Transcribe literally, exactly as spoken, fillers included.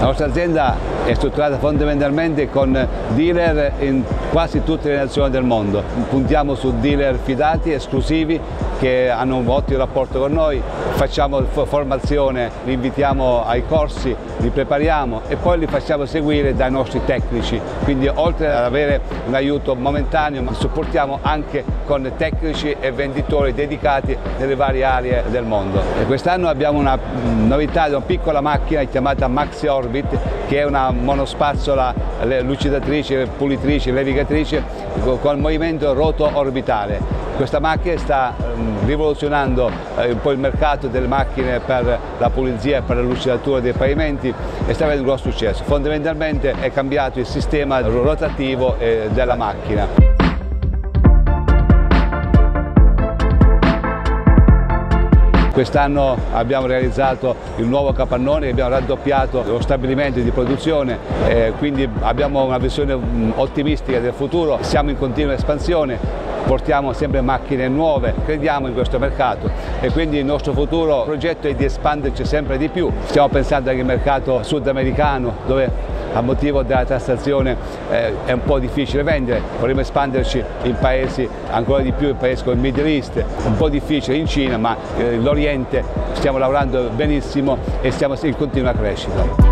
nostra azienda è strutturata fondamentalmente con dealer in quasi tutte le nazioni del mondo. Puntiamo su dealer fidati, esclusivi, che hanno un ottimo rapporto con noi, facciamo formazione, li invitiamo ai corsi, li prepariamo e poi li facciamo seguire dai nostri tecnici. Quindi oltre ad avere un aiuto momentaneo, ma supportiamo anche con tecnici e venditori dedicati nelle varie aree del mondo. Quest'anno abbiamo una novità, una piccola macchina chiamata Maxi Orbit, che è una monospazzola lucidatrice, pulitrice, levigatrice con movimento roto-orbitale. Questa macchina sta rivoluzionando un po' il mercato delle macchine per la pulizia e per la lucidatura dei pavimenti e sta avendo un grosso successo. Fondamentalmente è cambiato il sistema rotativo della macchina. Quest'anno abbiamo realizzato il nuovo capannone, abbiamo raddoppiato lo stabilimento di produzione, eh, quindi abbiamo una visione ottimistica del futuro, siamo in continua espansione, portiamo sempre macchine nuove, crediamo in questo mercato e quindi il nostro futuro progetto è di espanderci sempre di più. Stiamo pensando anche al mercato sudamericano, dove a motivo della tassazione eh, è un po' difficile vendere, vorremmo espanderci in paesi ancora di più, in paesi come il Middle East, un po' difficile in Cina, ma eh, l'Oriente stiamo lavorando benissimo e siamo in continua crescita.